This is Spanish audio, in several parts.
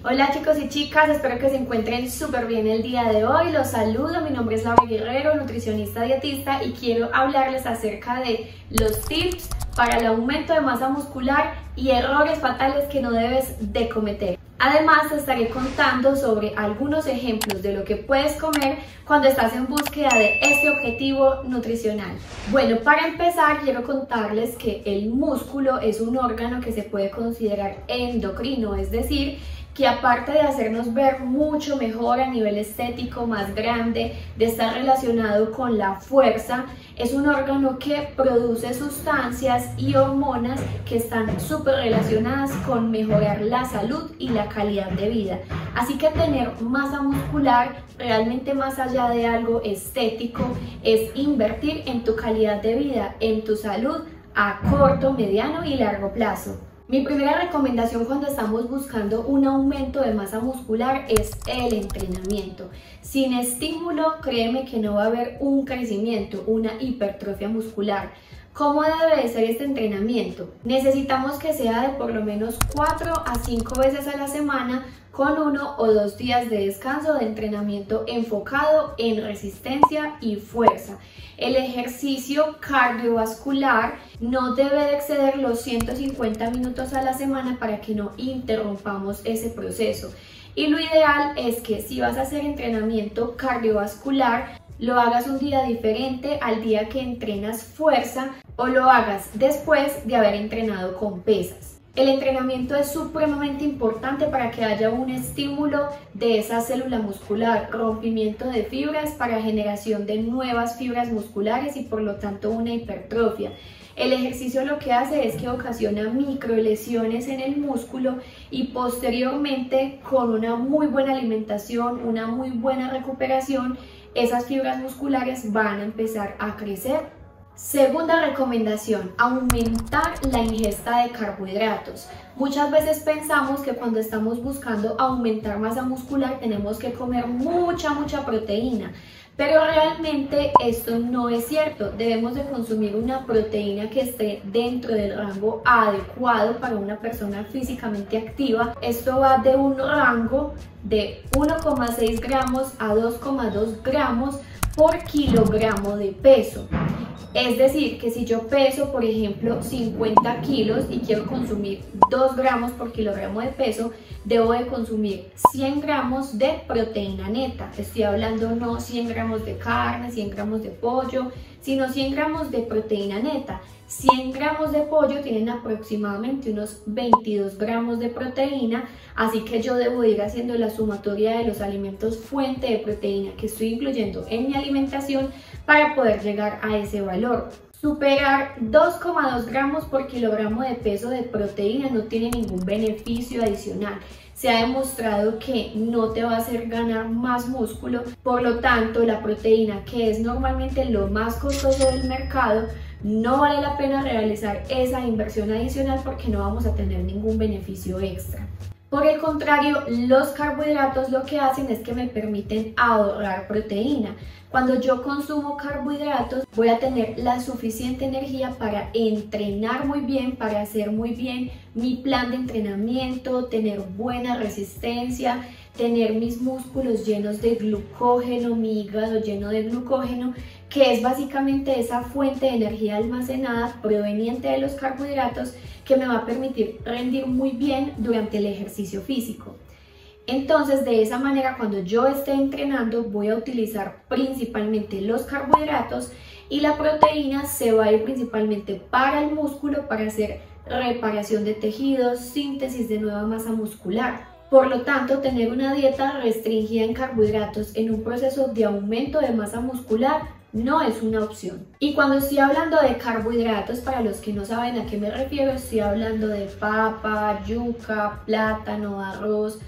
Hola chicos y chicas, espero que se encuentren súper bien el día de hoy. Los saludo, mi nombre es Laura Guerrero, nutricionista dietista, y quiero hablarles acerca de los tips para el aumento de masa muscular y errores fatales que no debes de cometer. Además, te estaré contando sobre algunos ejemplos de lo que puedes comer cuando estás en búsqueda de este objetivo nutricional. Bueno, para empezar, quiero contarles que el músculo es un órgano que se puede considerar endocrino, es decir, que aparte de hacernos ver mucho mejor a nivel estético, más grande, de estar relacionado con la fuerza, es un órgano que produce sustancias y hormonas que están súper relacionadas con mejorar la salud y la calidad de vida. Así que tener masa muscular, realmente más allá de algo estético, es invertir en tu calidad de vida, en tu salud a corto, mediano y largo plazo. Mi primera recomendación cuando estamos buscando un aumento de masa muscular es el entrenamiento. Sin estímulo, créeme que no va a haber un crecimiento, una hipertrofia muscular. ¿Cómo debe de ser este entrenamiento? Necesitamos que sea de por lo menos 4 a 5 veces a la semana con 1 o 2 días de descanso de entrenamiento enfocado en resistencia y fuerza. El ejercicio cardiovascular no debe de exceder los 150 minutos a la semana para que no interrumpamos ese proceso. Y lo ideal es que si vas a hacer entrenamiento cardiovascular, lo hagas un día diferente al día que entrenas fuerza o lo hagas después de haber entrenado con pesas. El entrenamiento es supremamente importante para que haya un estímulo de esa célula muscular, rompimiento de fibras para generación de nuevas fibras musculares y por lo tanto una hipertrofia. El ejercicio lo que hace es que ocasiona microlesiones en el músculo y posteriormente con una muy buena alimentación, una muy buena recuperación, esas fibras musculares van a empezar a crecer. Segunda recomendación, aumentar la ingesta de carbohidratos. Muchas veces pensamos que cuando estamos buscando aumentar masa muscular tenemos que comer mucha proteína, pero realmente esto no es cierto. Debemos de consumir una proteína que esté dentro del rango adecuado para una persona físicamente activa. Esto va de un rango de 1,6 gramos a 2,2 gramos por kilogramo de peso. Es decir, que si yo peso, por ejemplo, 50 kilos y quiero consumir 2 gramos por kilogramo de peso, debo de consumir 100 gramos de proteína neta. Estoy hablando no 100 gramos de carne, 100 gramos de pollo, sino 100 gramos de proteína neta. 100 gramos de pollo tienen aproximadamente unos 22 gramos de proteína, así que yo debo ir haciendo la sumatoria de los alimentos fuente de proteína que estoy incluyendo en mi alimentación para poder llegar a ese valor. Superar 2,2 gramos por kilogramo de peso de proteína no tiene ningún beneficio adicional. Se ha demostrado que no te va a hacer ganar más músculo, por lo tanto la proteína, que es normalmente lo más costoso del mercado, no vale la pena realizar esa inversión adicional porque no vamos a tener ningún beneficio extra. Por el contrario, los carbohidratos lo que hacen es que me permiten ahorrar proteína. Cuando yo consumo carbohidratos, voy a tener la suficiente energía para entrenar muy bien, para hacer muy bien mi plan de entrenamiento, tener buena resistencia, tener mis músculos llenos de glucógeno, mi hígado lleno de glucógeno, que es básicamente esa fuente de energía almacenada proveniente de los carbohidratos que me va a permitir rendir muy bien durante el ejercicio físico. Entonces, de esa manera, cuando yo esté entrenando, voy a utilizar principalmente los carbohidratos y la proteína se va a ir principalmente para el músculo, para hacer reparación de tejidos, síntesis de nueva masa muscular. Por lo tanto, tener una dieta restringida en carbohidratos en un proceso de aumento de masa muscular no es una opción. Y cuando estoy hablando de carbohidratos, para los que no saben a qué me refiero, estoy hablando de papa, yuca, plátano, arroz,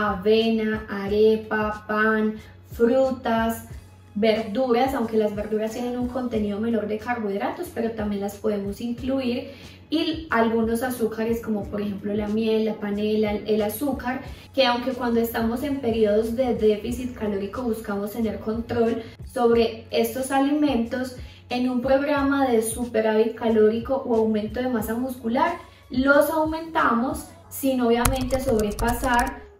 avena, arepa, pan, frutas, verduras, aunque las verduras tienen un contenido menor de carbohidratos, pero también las podemos incluir, y algunos azúcares como por ejemplo la miel, la panela, el azúcar, que aunque cuando estamos en periodos de déficit calórico buscamos tener control sobre estos alimentos, en un programa de superávit calórico o aumento de masa muscular los aumentamos sin obviamente sobrepasar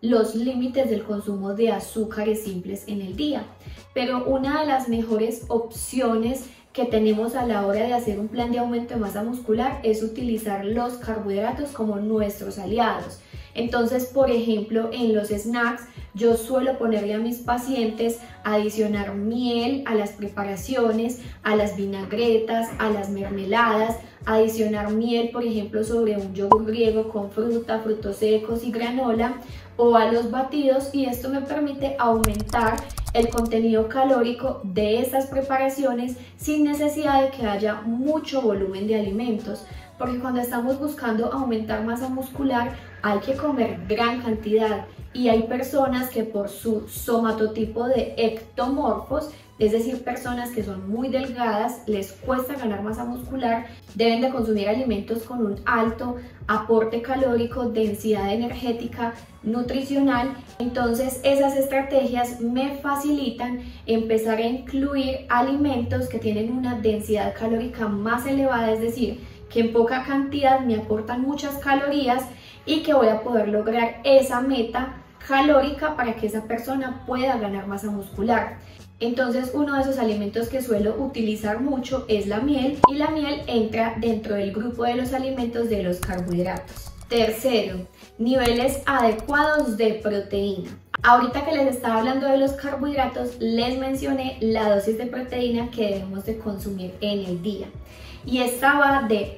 los límites del consumo de azúcares simples en el día. Pero una de las mejores opciones que tenemos a la hora de hacer un plan de aumento de masa muscular es utilizar los carbohidratos como nuestros aliados. Entonces, por ejemplo, en los snacks yo suelo ponerle a mis pacientes adicionar miel a las preparaciones, a las vinagretas, a las mermeladas, adicionar miel, por ejemplo, sobre un yogur griego con fruta, frutos secos y granola, o a los batidos, y esto me permite aumentar el contenido calórico de estas preparaciones sin necesidad de que haya mucho volumen de alimentos, porque cuando estamos buscando aumentar masa muscular hay que comer gran cantidad, y hay personas que por su somatotipo de ectomorfos, es decir, personas que son muy delgadas, les cuesta ganar masa muscular, deben de consumir alimentos con un alto aporte calórico, densidad energética, nutricional. Entonces esas estrategias me facilitan empezar a incluir alimentos que tienen una densidad calórica más elevada, es decir, que en poca cantidad me aportan muchas calorías y que voy a poder lograr esa meta calórica para que esa persona pueda ganar masa muscular. Entonces uno de esos alimentos que suelo utilizar mucho es la miel, y la miel entra dentro del grupo de los alimentos de los carbohidratos. Tercero, niveles adecuados de proteína. Ahorita que les estaba hablando de los carbohidratos, les mencioné la dosis de proteína que debemos de consumir en el día, y esta va de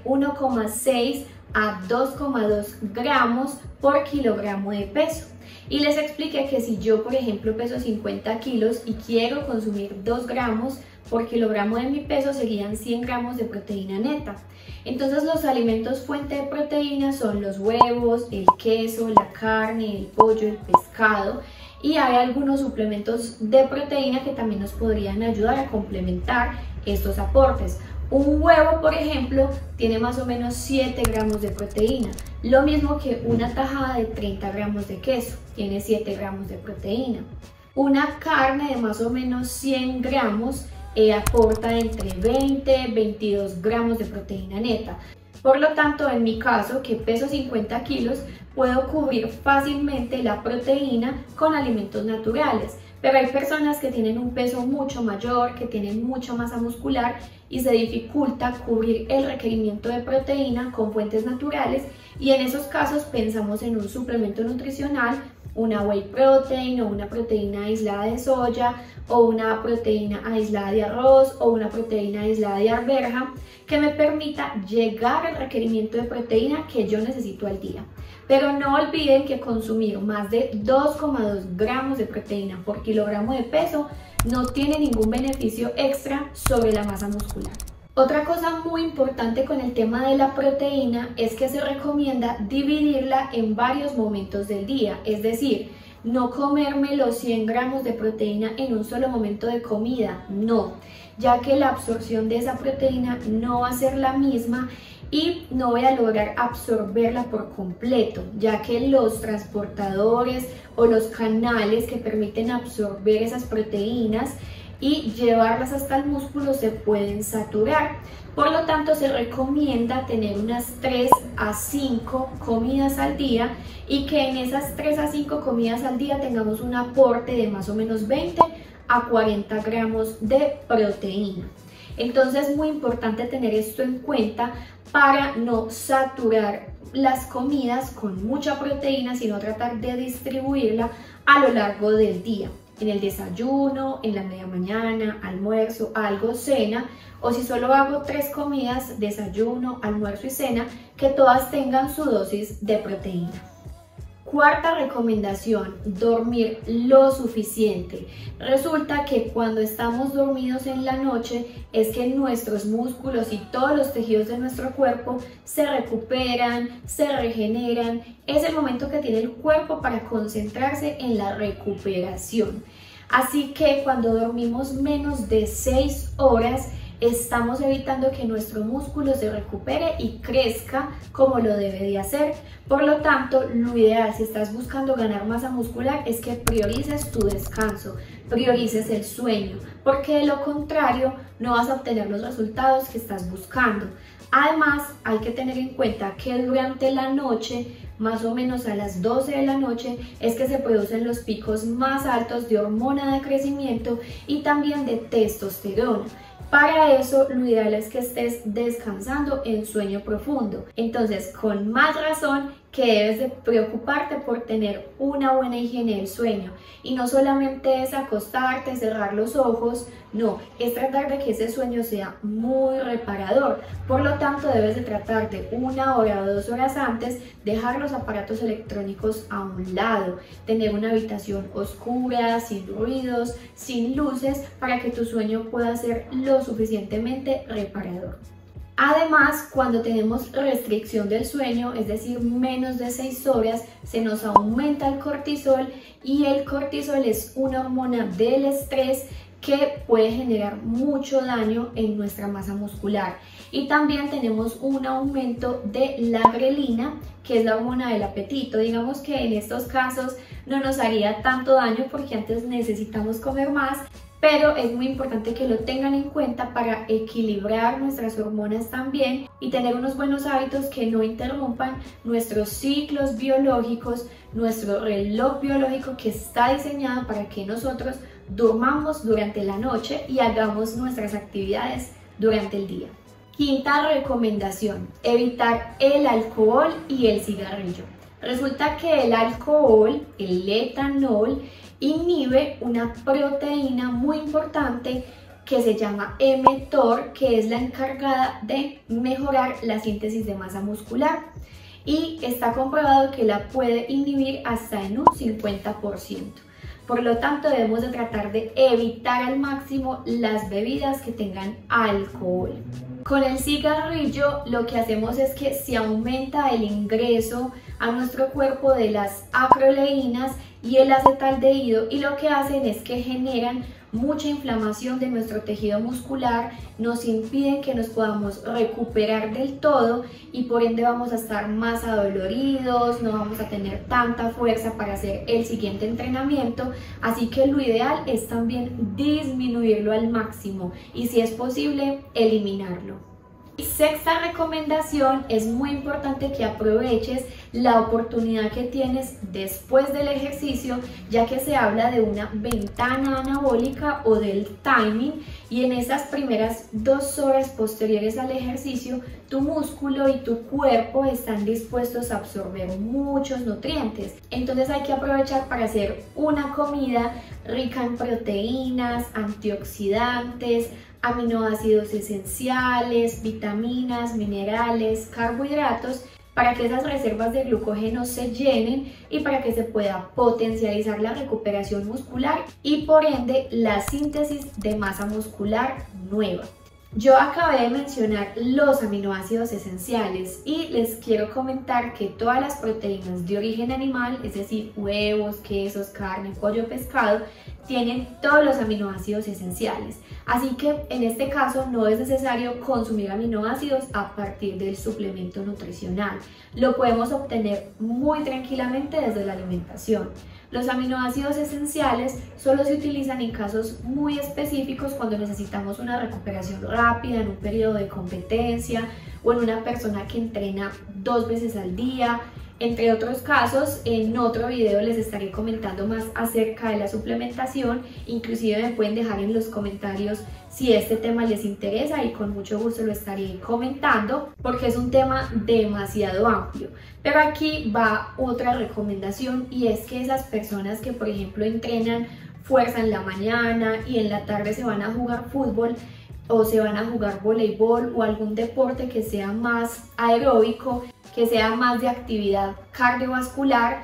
1,6 a 2,2 gramos por kilogramo de peso. Y les expliqué que si yo, por ejemplo, peso 50 kilos y quiero consumir 2 gramos por kilogramo de mi peso, serían 100 gramos de proteína neta. Entonces los alimentos fuente de proteína son los huevos, el queso, la carne, el pollo, el pescado, y hay algunos suplementos de proteína que también nos podrían ayudar a complementar estos aportes. Un huevo, por ejemplo, tiene más o menos 7 gramos de proteína, lo mismo que una tajada de 30 gramos de queso, tiene 7 gramos de proteína. Una carne de más o menos 100 gramos aporta entre 20 y 22 gramos de proteína neta. Por lo tanto, en mi caso, que peso 50 kilos, puedo cubrir fácilmente la proteína con alimentos naturales. Pero hay personas que tienen un peso mucho mayor, que tienen mucha masa muscular y se dificulta cubrir el requerimiento de proteína con fuentes naturales, y en esos casos pensamos en un suplemento nutricional, una whey protein o una proteína aislada de soya o una proteína aislada de arroz o una proteína aislada de arveja, que me permita llegar al requerimiento de proteína que yo necesito al día. Pero no olviden que consumir más de 2,2 gramos de proteína por kilogramo de peso no tiene ningún beneficio extra sobre la masa muscular. Otra cosa muy importante con el tema de la proteína es que se recomienda dividirla en varios momentos del día, es decir, no comerme los 100 gramos de proteína en un solo momento de comida, no, ya que la absorción de esa proteína no va a ser la misma y no voy a lograr absorberla por completo, ya que los transportadores o los canales que permiten absorber esas proteínas y llevarlas hasta el músculo se pueden saturar. Por lo tanto, se recomienda tener unas 3 a 5 comidas al día, y que en esas 3 a 5 comidas al día tengamos un aporte de más o menos 20 a 40 gramos de proteína. Entonces es muy importante tener esto en cuenta para no saturar las comidas con mucha proteína, sino tratar de distribuirla a lo largo del día. En el desayuno, en la media mañana, almuerzo, algo, cena, o si solo hago 3 comidas, desayuno, almuerzo y cena, que todas tengan su dosis de proteína. Cuarta recomendación, dormir lo suficiente. Resulta que cuando estamos dormidos en la noche es que nuestros músculos y todos los tejidos de nuestro cuerpo se recuperan, se regeneran. Es el momento que tiene el cuerpo para concentrarse en la recuperación. Así que cuando dormimos menos de 6 horas, estamos evitando que nuestro músculo se recupere y crezca como lo debe de hacer. Por lo tanto, lo ideal si estás buscando ganar masa muscular es que priorices tu descanso, priorices el sueño, porque de lo contrario no vas a obtener los resultados que estás buscando. Además, hay que tener en cuenta que durante la noche, más o menos a las 12 de la noche, es que se producen los picos más altos de hormona de crecimiento y también de testosterona. Para eso, lo ideal es que estés descansando en sueño profundo. Entonces, con más razón que debes de preocuparte por tener una buena higiene del sueño. Y no solamente es acostarte, cerrar los ojos, no, es tratar de que ese sueño sea muy reparador. Por lo tanto, debes de tratar de 1 hora o 2 horas antes dejar los aparatos electrónicos a un lado, tener una habitación oscura, sin ruidos, sin luces, para que tu sueño pueda ser lo suficientemente reparador. Además, cuando tenemos restricción del sueño, es decir, menos de 6 horas, se nos aumenta el cortisol, y el cortisol es una hormona del estrés que puede generar mucho daño en nuestra masa muscular. Y también tenemos un aumento de la grelina, que es la hormona del apetito. Digamos que en estos casos no nos haría tanto daño porque antes necesitamos comer más, pero es muy importante que lo tengan en cuenta para equilibrar nuestras hormonas también y tener unos buenos hábitos que no interrumpan nuestros ciclos biológicos, nuestro reloj biológico que está diseñado para que nosotros durmamos durante la noche y hagamos nuestras actividades durante el día. Quinta recomendación: evitar el alcohol y el cigarrillo. Resulta que el alcohol, el etanol, inhibe una proteína muy importante que se llama mTOR, que es la encargada de mejorar la síntesis de masa muscular, y está comprobado que la puede inhibir hasta en un 50%. Por lo tanto, debemos de tratar de evitar al máximo las bebidas que tengan alcohol. Con el cigarrillo lo que hacemos es que se aumenta el ingreso a nuestro cuerpo de las acroleínas y el acetaldehído, y lo que hacen es que generan mucha inflamación de nuestro tejido muscular, nos impiden que nos podamos recuperar del todo y por ende vamos a estar más adoloridos, no vamos a tener tanta fuerza para hacer el siguiente entrenamiento. Así que lo ideal es también disminuirlo al máximo y, si es posible, eliminarlo. Sexta recomendación: es muy importante que aproveches la oportunidad que tienes después del ejercicio, ya que se habla de una ventana anabólica o del timing, y en esas primeras 2 horas posteriores al ejercicio tu músculo y tu cuerpo están dispuestos a absorber muchos nutrientes. Entonces hay que aprovechar para hacer una comida rica en proteínas, antioxidantes, aminoácidos esenciales, vitaminas, minerales, carbohidratos, para que esas reservas de glucógeno se llenen y para que se pueda potencializar la recuperación muscular y por ende la síntesis de masa muscular nueva. Yo acabé de mencionar los aminoácidos esenciales y les quiero comentar que todas las proteínas de origen animal, es decir, huevos, quesos, carne, pollo, pescado, tienen todos los aminoácidos esenciales. Así que en este caso no es necesario consumir aminoácidos a partir del suplemento nutricional. Lo podemos obtener muy tranquilamente desde la alimentación. Los aminoácidos esenciales solo se utilizan en casos muy específicos, cuando necesitamos una recuperación rápida en un periodo de competencia o en una persona que entrena 2 veces al día. Entre otros casos, en otro video les estaré comentando más acerca de la suplementación. Inclusive me pueden dejar en los comentarios si este tema les interesa y con mucho gusto lo estaré comentando, porque es un tema demasiado amplio. Pero aquí va otra recomendación, y es que esas personas que, por ejemplo, entrenan fuerza en la mañana y en la tarde se van a jugar fútbol o se van a jugar voleibol o algún deporte que sea más aeróbico, que sea más de actividad cardiovascular,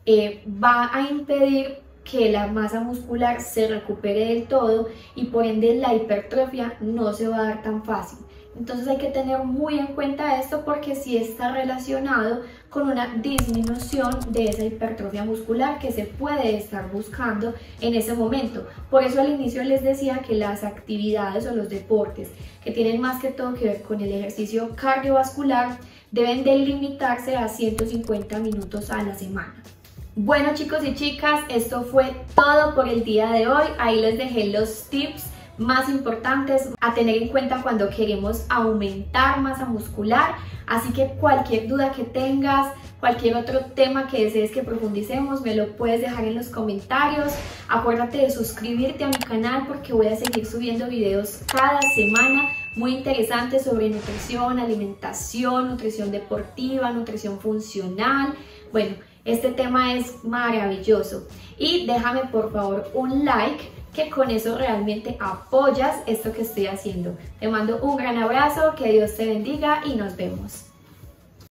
va a impedir que la masa muscular se recupere del todo y por ende la hipertrofia no se va a dar tan fácil. Entonces hay que tener muy en cuenta esto, porque sí está relacionado con una disminución de esa hipertrofia muscular que se puede estar buscando en ese momento. Por eso al inicio les decía que las actividades o los deportes que tienen más que todo que ver con el ejercicio cardiovascular deben de limitarse a 150 minutos a la semana. Bueno, chicos y chicas, esto fue todo por el día de hoy. Ahí les dejé los tips más importantes a tener en cuenta cuando queremos aumentar masa muscular. Así que cualquier duda que tengas, cualquier otro tema que desees que profundicemos, me lo puedes dejar en los comentarios. Acuérdate de suscribirte a mi canal porque voy a seguir subiendo videos cada semana muy interesantes sobre nutrición, alimentación, nutrición deportiva, nutrición funcional. Bueno, este tema es maravilloso. Y déjame por favor un like, que con eso realmente apoyas esto que estoy haciendo. Te mando un gran abrazo, que Dios te bendiga y nos vemos.